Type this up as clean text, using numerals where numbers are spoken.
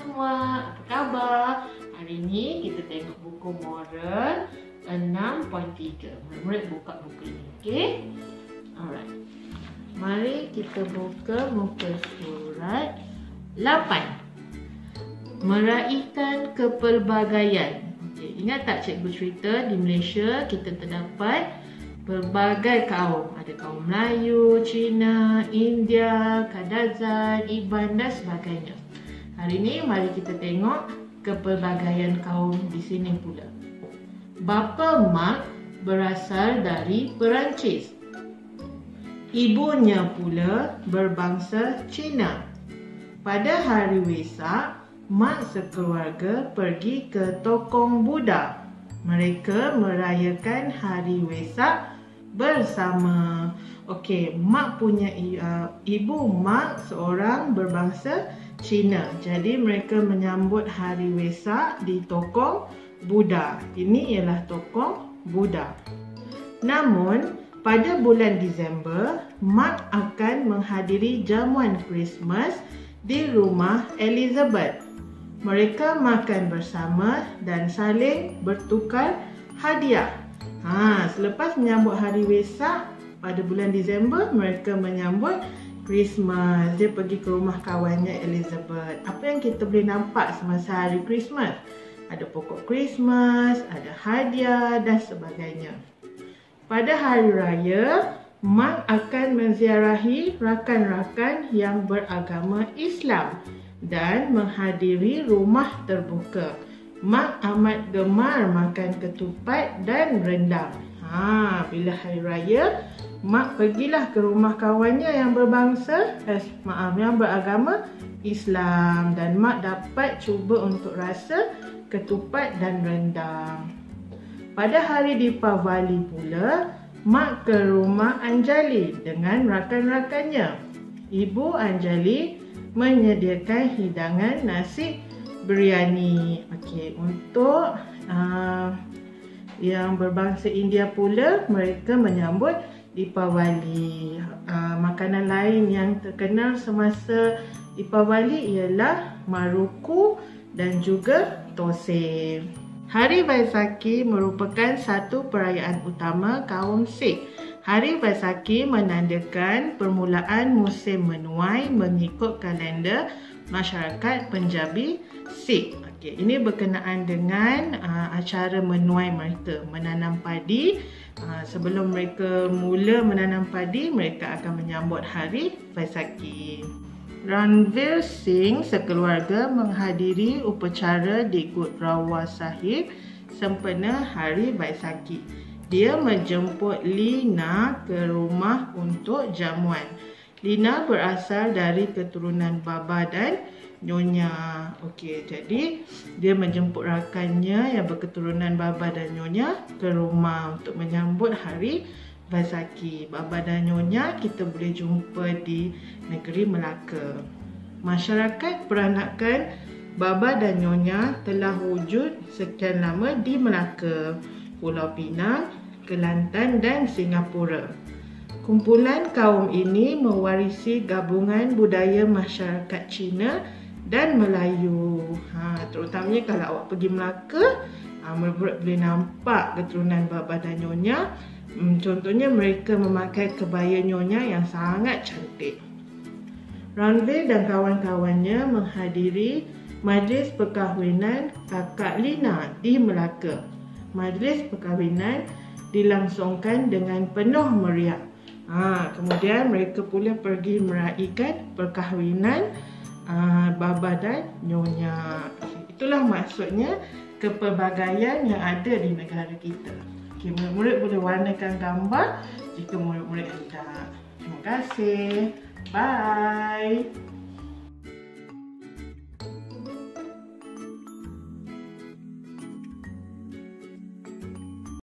semua, apa khabar? Hari ini kita tengok buku moral 6.3. Murid-murid buka buku ini, okey? Alright. Mari kita buka muka surat 8. Meraihkan kepelbagaian. Okay. Ingat tak cikgu cerita di Malaysia kita terdapat pelbagai kaum. Ada kaum Melayu, Cina, India, Kadazan, Iban dan sebagainya. Hari ini mari kita tengok kepelbagaian kaum di sini pula. Bapa Mark berasal dari Perancis. Ibunya pula berbangsa Cina. Pada hari Wesak, Mark sekeluarga pergi ke Tokong Buddha. Mereka merayakan hari Wesak bersama. Okey, Mark punya ibu Mark seorang berbangsa Cina. Jadi mereka menyambut hari Wesak di Tokong Buddha. Ini ialah Tokong Buddha. Namun pada bulan Disember, Mark akan menghadiri jamuan Christmas di rumah Elizabeth. Mereka makan bersama dan saling bertukar hadiah. Selepas menyambut hari Wesak pada bulan Disember, mereka menyambut Christmas. Dia pergi ke rumah kawannya Elizabeth. Apa yang kita boleh nampak semasa hari Christmas? Ada pokok Christmas, ada hadiah dan sebagainya. Pada hari raya, Mark akan menziarahi rakan-rakan yang beragama Islam dan menghadiri rumah terbuka. Mark amat gemar makan ketupat dan rendang. Bila hari raya, Mark pergilah ke rumah kawannya yang yang beragama Islam dan Mark dapat cuba untuk rasa ketupat dan rendang. Pada hari Deepavali pula, Mark ke rumah Anjali dengan rakan-rakannya. Ibu Anjali menyediakan hidangan nasi biryani. Okey, untuk yang berbangsa India pula, mereka menyambut Deepavali. Makanan lain yang terkenal semasa Deepavali ialah maruku dan juga thosai. Hari Vaisakhi merupakan satu perayaan utama kaum Sikh. Hari Vaisakhi menandakan permulaan musim menuai mengikut kalender masyarakat Punjabi Sikh. Okey, ini berkenaan dengan acara menuai mereka, menanam padi. Sebelum mereka mula menanam padi, mereka akan menyambut hari Vaisakhi. Ranveer Singh sekeluarga menghadiri upacara di Gurdwara Sahib sempena hari Vaisakhi. Dia menjemput Lina ke rumah untuk jamuan. Lina berasal dari keturunan baba dan nyonya. Okey, jadi dia menjemput rakannya yang berketurunan baba dan nyonya ke rumah untuk menyambut hari Vaisakhi. Baba dan nyonya kita boleh jumpa di negeri Melaka. Masyarakat peranakan baba dan nyonya telah wujud sekian lama di Melaka, Pulau Pinang, Kelantan dan Singapura. Kumpulan kaum ini mewarisi gabungan budaya masyarakat Cina dan Melayu. Terutamanya kalau awak pergi Melaka, murid-murid boleh nampak keturunan baba dan nyonya. Contohnya mereka memakai kebaya nyonya yang sangat cantik. Ranveer dan kawan-kawannya menghadiri majlis perkahwinan kakak Lina di Melaka. Majlis perkahwinan dilangsungkan dengan penuh meriah. Kemudian mereka pula pergi meraihkan perkahwinan baba dan nyonya. Itulah maksudnya kepelbagaian yang ada di negara kita. Okay, murid-murid boleh warnakan gambar jika murid-murid hendak. Terima kasih. Bye.